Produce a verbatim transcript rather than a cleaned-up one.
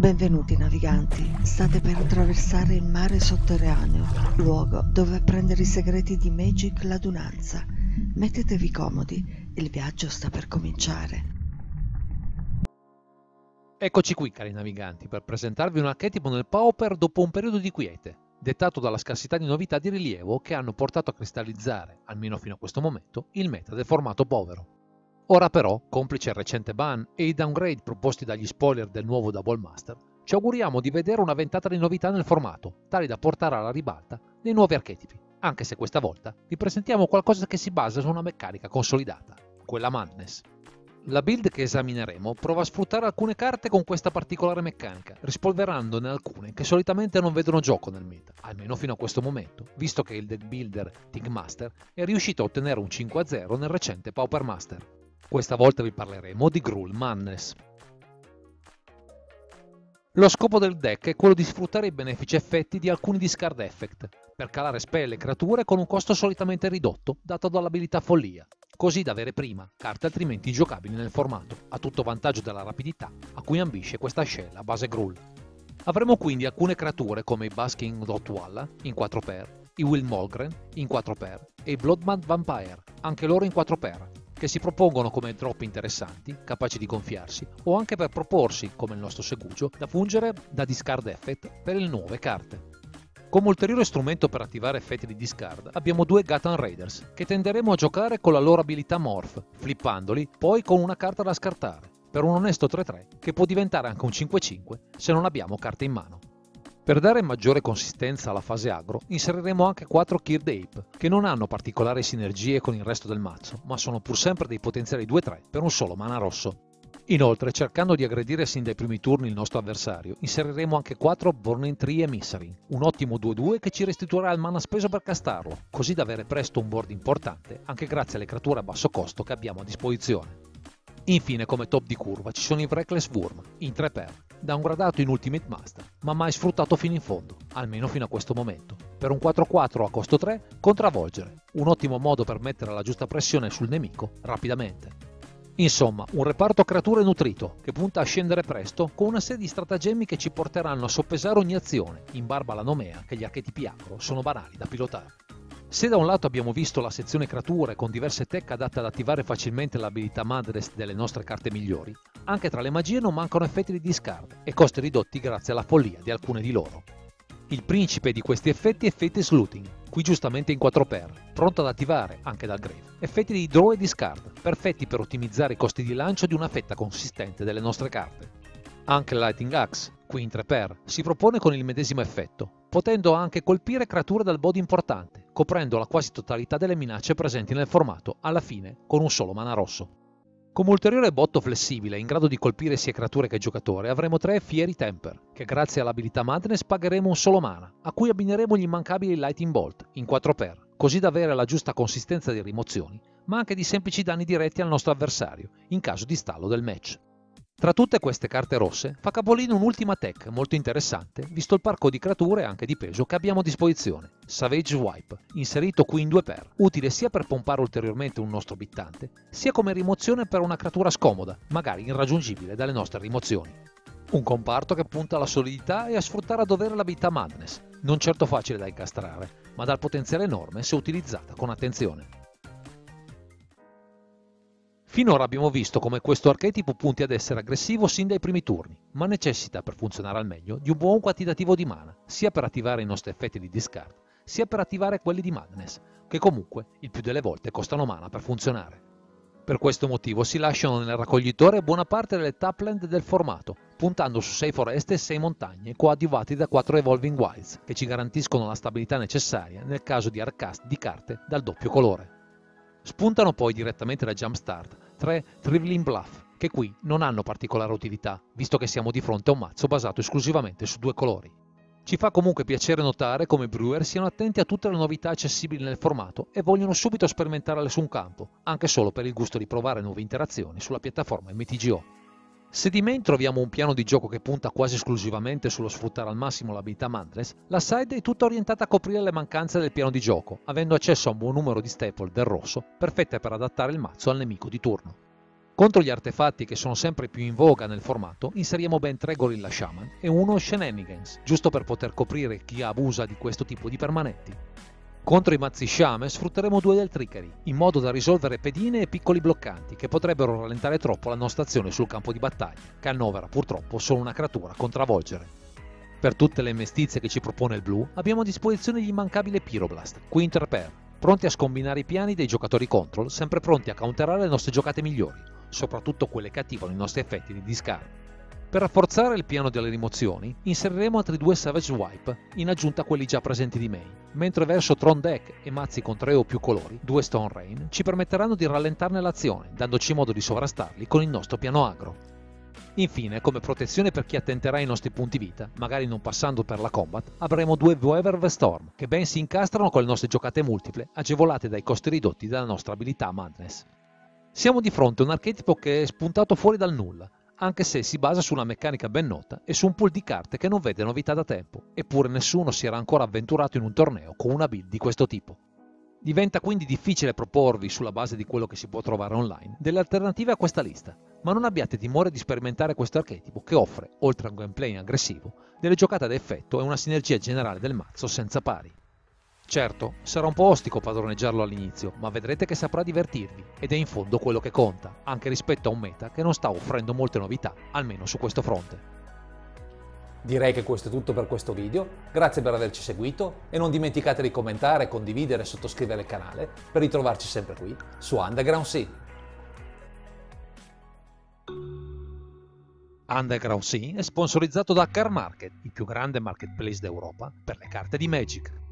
Benvenuti naviganti, state per attraversare il mare sotterraneo, luogo dove apprendere i segreti di Magic l'adunanza. Mettetevi comodi, il viaggio sta per cominciare. Eccoci qui, cari naviganti, per presentarvi un archetipo nel Pauper dopo un periodo di quiete, dettato dalla scarsità di novità di rilievo che hanno portato a cristallizzare, almeno fino a questo momento, il meta del formato povero. Ora però, complice il recente ban e i downgrade proposti dagli spoiler del nuovo Double Master, ci auguriamo di vedere una ventata di novità nel formato, tali da portare alla ribalta dei nuovi archetipi, anche se questa volta vi presentiamo qualcosa che si basa su una meccanica consolidata, quella Madness. La build che esamineremo prova a sfruttare alcune carte con questa particolare meccanica, rispolverandone alcune che solitamente non vedono gioco nel meta, almeno fino a questo momento, visto che il deck builder Tigmaster è riuscito a ottenere un cinque a zero nel recente Pauper Master. Questa volta vi parleremo di Gruul Madness. Lo scopo del deck è quello di sfruttare i benefici effetti di alcuni discard effect, per calare spell e creature con un costo solitamente ridotto dato dall'abilità Follia, così da avere prima carte altrimenti ingiocabili nel formato, a tutto vantaggio della rapidità a cui ambisce questa scella base Gruul. Avremo quindi alcune creature come i Basking Rotwalla in quattro per, i Will Molgren in quattro per e i Bloodmad Vampire, anche loro in quattro per, che si propongono come drop interessanti, capaci di gonfiarsi, o anche per proporsi, come il nostro Segugio, da fungere da discard effect per le nuove carte. Come ulteriore strumento per attivare effetti di discard abbiamo due Gatan Raiders, che tenderemo a giocare con la loro abilità Morph, flippandoli poi con una carta da scartare, per un onesto tre tre che può diventare anche un cinque cinque se non abbiamo carte in mano. Per dare maggiore consistenza alla fase agro, inseriremo anche quattro Kird Ape, che non hanno particolari sinergie con il resto del mazzo, ma sono pur sempre dei potenziali due tre per un solo mana rosso. Inoltre, cercando di aggredire sin dai primi turni il nostro avversario, inseriremo anche quattro Burning Tree Emissary, un ottimo due due che ci restituirà il mana speso per castarlo, così da avere presto un board importante, anche grazie alle creature a basso costo che abbiamo a disposizione. Infine, come top di curva, ci sono i Wreckless Wurm, in tre per, downgradato in Ultimate Master, ma mai sfruttato fino in fondo, almeno fino a questo momento. Per un quattro quattro a costo tre, contravvolgere, un ottimo modo per mettere la giusta pressione sul nemico rapidamente. Insomma, un reparto creature nutrito, che punta a scendere presto, con una serie di stratagemmi che ci porteranno a soppesare ogni azione, in barba alla nomea che gli archetipi agro sono banali da pilotare. Se da un lato abbiamo visto la sezione creature con diverse tech adatte ad attivare facilmente l'abilità Madness delle nostre carte migliori, anche tra le magie non mancano effetti di discard e costi ridotti grazie alla follia di alcune di loro. Il principe di questi effetti è Fate's Looting, qui giustamente in quattro per, pronto ad attivare, anche dal grave, effetti di draw e discard, perfetti per ottimizzare i costi di lancio di una fetta consistente delle nostre carte. Anche Lightning Axe, qui in tre per, si propone con il medesimo effetto, potendo anche colpire creature dal body importante, coprendo la quasi totalità delle minacce presenti nel formato, alla fine con un solo mana rosso. Come ulteriore botto flessibile in grado di colpire sia creature che giocatore avremo tre Fiery Temper, che grazie all'abilità Madness pagheremo un solo mana, a cui abbineremo gli immancabili Lightning Bolt, in quattro per, così da avere la giusta consistenza di rimozioni, ma anche di semplici danni diretti al nostro avversario, in caso di stallo del match. Tra tutte queste carte rosse fa capolino un'ultima tech molto interessante, visto il parco di creature anche di peso che abbiamo a disposizione, Savage Wipe, inserito qui in due per, utile sia per pompare ulteriormente un nostro bittante, sia come rimozione per una creatura scomoda, magari irraggiungibile dalle nostre rimozioni. Un comparto che punta alla solidità e a sfruttare a dovere l'abilità Madness, non certo facile da incastrare, ma dal potenziale enorme se utilizzata con attenzione. Finora abbiamo visto come questo archetipo punti ad essere aggressivo sin dai primi turni, ma necessita per funzionare al meglio di un buon quantitativo di mana, sia per attivare i nostri effetti di discard, sia per attivare quelli di Madness, che comunque il più delle volte costano mana per funzionare. Per questo motivo si lasciano nel raccoglitore buona parte delle tapland del formato, puntando su sei foreste e sei montagne coadiuvati da quattro Evolving Wilds, che ci garantiscono la stabilità necessaria nel caso di hardcast di carte dal doppio colore. Spuntano poi direttamente da Jumpstart tre Thribbling Bluff, che qui non hanno particolare utilità, visto che siamo di fronte a un mazzo basato esclusivamente su due colori. Ci fa comunque piacere notare come i brewer siano attenti a tutte le novità accessibili nel formato e vogliono subito sperimentarle su un campo, anche solo per il gusto di provare nuove interazioni sulla piattaforma M T G O. Se di main troviamo un piano di gioco che punta quasi esclusivamente sullo sfruttare al massimo l'abilità Madness, la side è tutta orientata a coprire le mancanze del piano di gioco, avendo accesso a un buon numero di staple del rosso, perfette per adattare il mazzo al nemico di turno. Contro gli artefatti che sono sempre più in voga nel formato, inseriamo ben tre Gorilla Shaman e uno Shenanigans, giusto per poter coprire chi abusa di questo tipo di permanenti. Contro i mazzi Shaman sfrutteremo due del Trickery, in modo da risolvere pedine e piccoli bloccanti che potrebbero rallentare troppo la nostra azione sul campo di battaglia, che annovera purtroppo solo una creatura con travolgere. Per tutte le mestizie che ci propone il blu, abbiamo a disposizione l'immancabile Pyroblast, Quinter Pair, pronti a scombinare i piani dei giocatori control, sempre pronti a counterare le nostre giocate migliori, soprattutto quelle che attivano i nostri effetti di discard. Per rafforzare il piano delle rimozioni, inseriremo altri due Savage Swipe, in aggiunta a quelli già presenti di main, mentre verso Tron Deck e mazzi con tre o più colori, due Stone Rain, ci permetteranno di rallentarne l'azione, dandoci modo di sovrastarli con il nostro piano agro. Infine, come protezione per chi attenterà ai nostri punti vita, magari non passando per la combat, avremo due Weaver the Storm, che ben si incastrano con le nostre giocate multiple, agevolate dai costi ridotti dalla nostra abilità Madness. Siamo di fronte a un archetipo che è spuntato fuori dal nulla, anche se si basa su una meccanica ben nota e su un pool di carte che non vede novità da tempo, eppure nessuno si era ancora avventurato in un torneo con una build di questo tipo. Diventa quindi difficile proporvi, sulla base di quello che si può trovare online, delle alternative a questa lista, ma non abbiate timore di sperimentare questo archetipo che offre, oltre a un gameplay aggressivo, delle giocate ad effetto e una sinergia generale del mazzo senza pari. Certo, sarà un po' ostico padroneggiarlo all'inizio, ma vedrete che saprà divertirvi, ed è in fondo quello che conta, anche rispetto a un meta che non sta offrendo molte novità, almeno su questo fronte. Direi che questo è tutto per questo video, grazie per averci seguito e non dimenticate di commentare, condividere e sottoscrivere il canale per ritrovarci sempre qui su Underground Sea. Underground Sea è sponsorizzato da Car Market, il più grande marketplace d'Europa per le carte di Magic.